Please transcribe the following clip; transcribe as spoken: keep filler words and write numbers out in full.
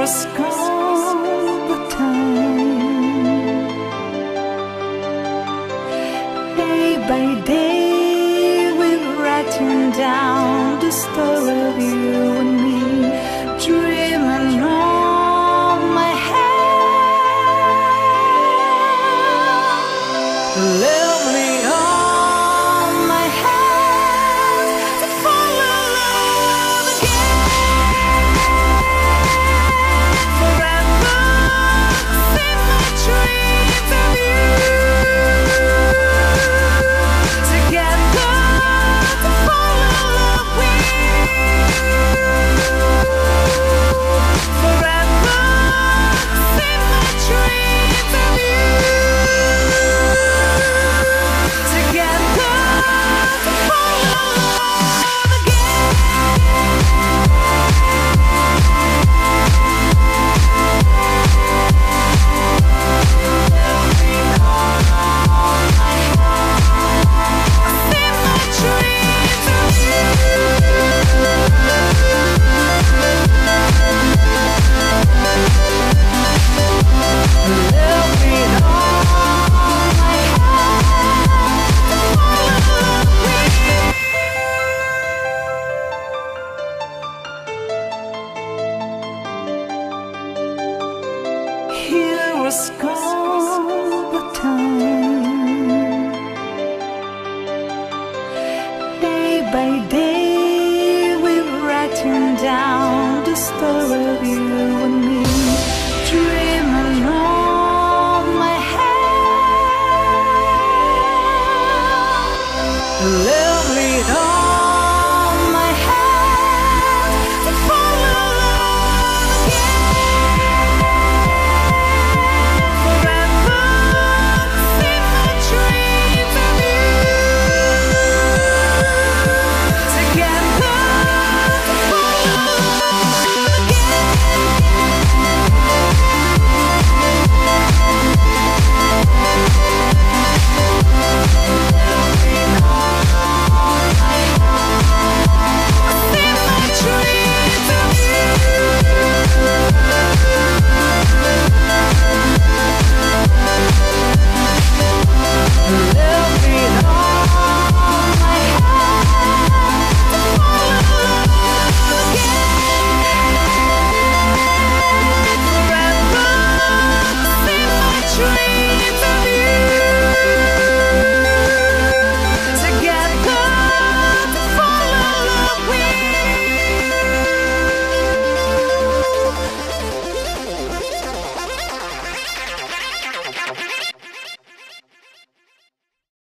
was gone the time. Day by day we've written down the story of you and me, dreaming on my hand. Let me on my hand to fall in love again. Forever in my dreams of you. Together to fall in love with. Forever in my dreams of you. Together to fall in love again. In my dreams of you. Let me on my hand to fall in love with. Here was gone the time. Day by day we've written down the story of you and me, dreaming on my hand.